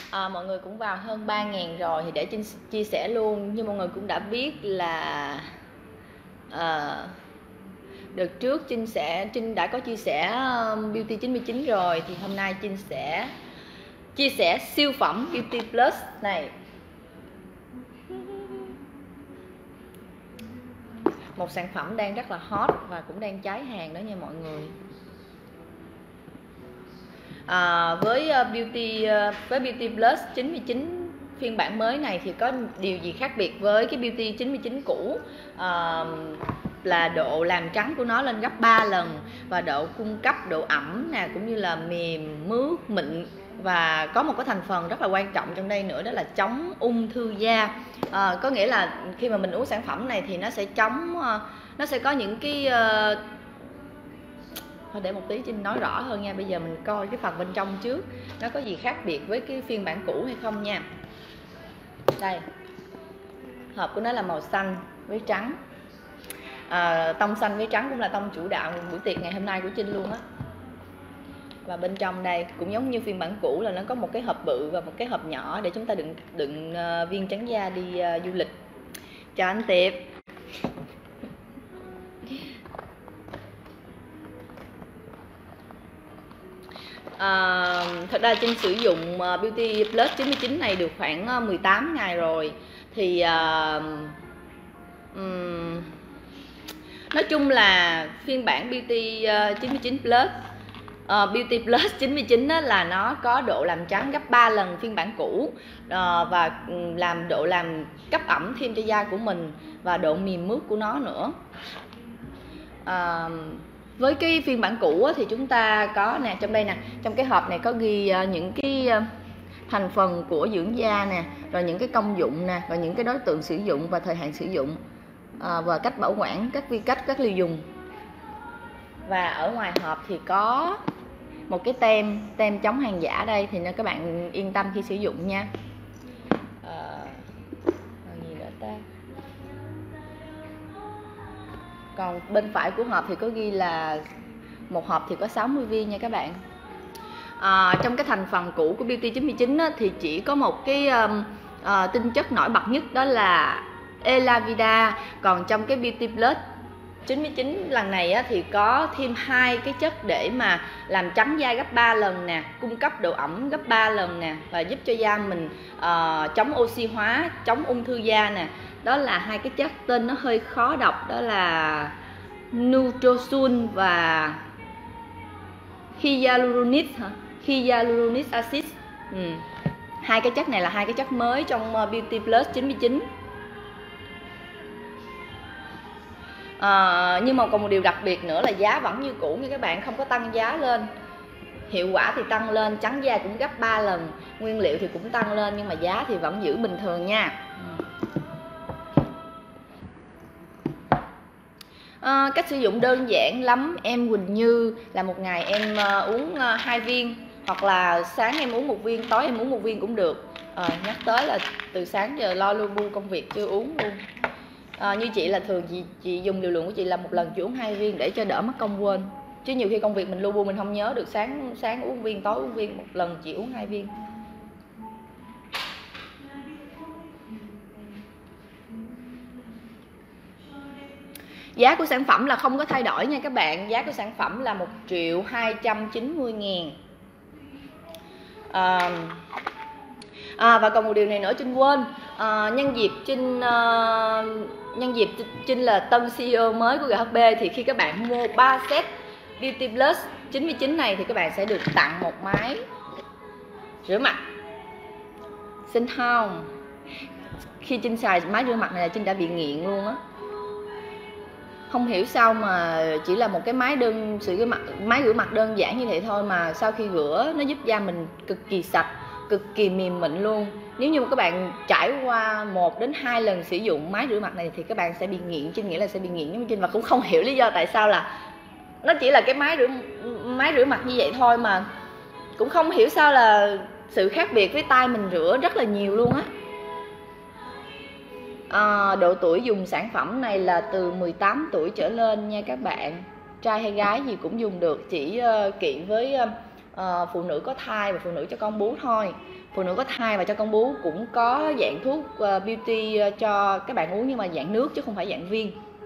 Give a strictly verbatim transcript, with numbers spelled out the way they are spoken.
À, mọi người cũng vào hơn ba ngàn rồi thì để Trinh chia sẻ luôn. Như mọi người cũng đã biết là à, đợt trước Trinh sẽ Trinh đã có chia sẻ Beauty chín mươi chín rồi, thì hôm nay Trinh sẽ chia sẻ siêu phẩm Beauty Plus này. Một sản phẩm đang rất là hot và cũng đang cháy hàng đó nha mọi người. À, với Beauty với Beauty Plus chín mươi chín phiên bản mới này thì có điều gì khác biệt với cái Beauty chín mươi chín cũ? À, là độ làm trắng của nó lên gấp ba lần, và độ cung cấp độ ẩm nè, cũng như là mềm, mướt, mịn, và có một cái thành phần rất là quan trọng trong đây nữa, đó là chống ung thư da. À, có nghĩa là khi mà mình uống sản phẩm này thì nó sẽ chống nó sẽ có những cái uh, thôi để một tí Trinh nói rõ hơn nha. Bây giờ mình coi cái phần bên trong trước, nó có gì khác biệt với cái phiên bản cũ hay không nha. Đây, hộp của nó là màu xanh với trắng. À, tông xanh với trắng cũng là tông chủ đạo buổi tiệc ngày hôm nay của Trinh luôn á. Và bên trong đây cũng giống như phiên bản cũ là nó có một cái hộp bự và một cái hộp nhỏ để chúng ta đựng đựng uh, viên trắng da đi uh, du lịch. Chào anh Tiệp. À, thật ra Trinh sử dụng uh, Beauty Plus chín mươi chín này được khoảng uh, mười tám ngày rồi. Thì uh, um, nói chung là phiên bản Beauty uh, chín mươi chín Plus uh, Beauty Plus chín mươi chín đó là nó có độ làm trắng gấp ba lần phiên bản cũ, uh, và làm độ làm cấp ẩm thêm cho da của mình, và độ mềm mướt của nó nữa. Uh, với cái phiên bản cũ thì chúng ta có nè, trong đây nè, trong cái hộp này có ghi uh, những cái uh, thành phần của dưỡng da nè, rồi những cái công dụng nè, và những cái đối tượng sử dụng và thời hạn sử dụng, à, và cách bảo quản, các vi cách, các liều dùng. Và ở ngoài hộp thì có một cái tem tem chống hàng giả đây, thì nên các bạn yên tâm khi sử dụng nha. À, còn gì nữa ta? Còn bên phải của hộp thì có ghi là một hộp thì có sáu mươi viên nha các bạn. À, trong cái thành phần cũ của Beauty chín mươi chín á, thì chỉ có một cái um, uh, tinh chất nổi bật nhất, đó là Elavida. Còn trong cái Beauty Plus chín mươi chín lần này á, thì có thêm hai cái chất để mà làm trắng da gấp ba lần nè, cung cấp độ ẩm gấp ba lần nè, và giúp cho da mình uh, chống oxy hóa, chống ung thư da nè. Đó là hai cái chất tên nó hơi khó đọc, đó là Nutrosul và Hyaluronic hả? Hyaluronic acid. Ừ. Hai cái chất này là hai cái chất mới trong Beauty Plus chín mươi chín. À, nhưng mà còn một điều đặc biệt nữa là giá vẫn như cũ nha các bạn, không có tăng giá lên. Hiệu quả thì tăng lên, trắng da cũng gấp ba lần, nguyên liệu thì cũng tăng lên, nhưng mà giá thì vẫn giữ bình thường nha. À, cách sử dụng đơn giản lắm. Em Quỳnh Như là một ngày em uh, uống uh, hai viên, hoặc là sáng em uống một viên, tối em uống một viên cũng được. À, nhắc tới là từ sáng giờ lo lu bu công việc chưa uống luôn. À, như chị là thường chị, chị dùng liều lượng của chị là một lần chỉ uống hai viên để cho đỡ mất công quên. Chứ nhiều khi công việc mình lu bu mình không nhớ được, sáng sáng uống viên, tối uống viên, một lần chị uống hai viên. Giá của sản phẩm là không có thay đổi nha các bạn. Giá của sản phẩm là một triệu hai trăm chín mươi ngàn. À, à, và còn một điều này nữa Trinh quên. À, nhân dịp Trinh uh, nhân dịp Trinh là tân xê e ô mới của giê hát bê, thì khi các bạn mua ba set Beauty Plus chín mươi chín này thì các bạn sẽ được tặng một máy rửa mặt. Xin không? Khi Trinh xài máy rửa mặt này là Trinh đã bị nghiện luôn á. Không hiểu sao mà chỉ là một cái máy đơn sự cái mặt máy rửa mặt đơn giản như vậy thôi, mà sau khi rửa nó giúp da mình cực kỳ sạch, cực kỳ mềm mịn luôn. Nếu như các bạn trải qua một đến hai lần sử dụng máy rửa mặt này thì các bạn sẽ bị nghiện. Trinh nghĩ là sẽ bị nghiện giống như Trinh, và cũng không hiểu lý do tại sao là nó chỉ là cái máy rửa máy rửa mặt như vậy thôi, mà cũng không hiểu sao là sự khác biệt với tay mình rửa rất là nhiều luôn á. À, độ tuổi dùng sản phẩm này là từ mười tám tuổi trở lên nha các bạn. Trai hay gái gì cũng dùng được, chỉ uh, kỵ với uh, phụ nữ có thai và phụ nữ cho con bú thôi. phụ nữ có thai và cho con bú cũng có dạng thuốc uh, beauty uh, cho các bạn uống, nhưng mà dạng nước chứ không phải dạng viên.